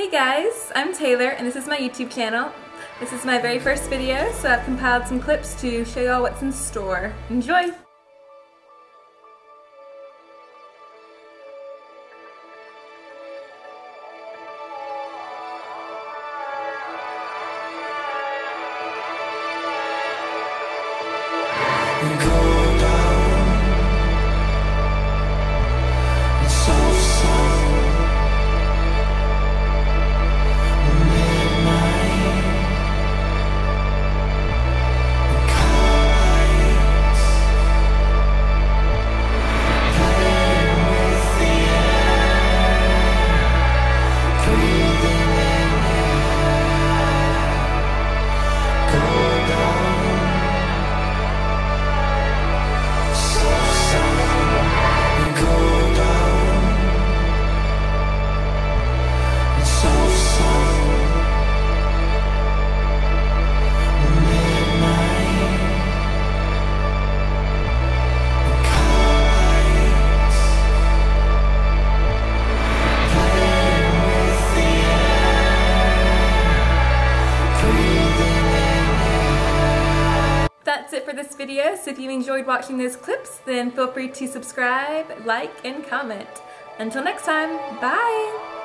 Hey guys, I'm Taylor and this is my YouTube channel. This is my very first video, so I've compiled some clips to show y'all what's in store. Enjoy! That's it for this video, so if you enjoyed watching those clips, then feel free to subscribe, like, and comment. Until next time, bye!